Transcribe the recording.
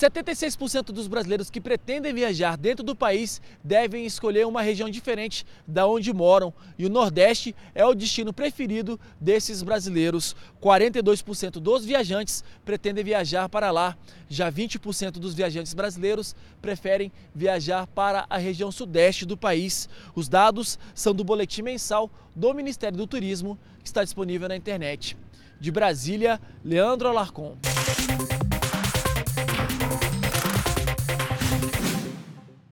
76% dos brasileiros que pretendem viajar dentro do país devem escolher uma região diferente da onde moram, e o Nordeste é o destino preferido desses brasileiros. 42% dos viajantes pretendem viajar para lá. Já 20% dos viajantes brasileiros preferem viajar para a região sudeste do país. Os dados são do boletim mensal do Ministério do Turismo, que está disponível na internet. De Brasília, Leandro Alarcon.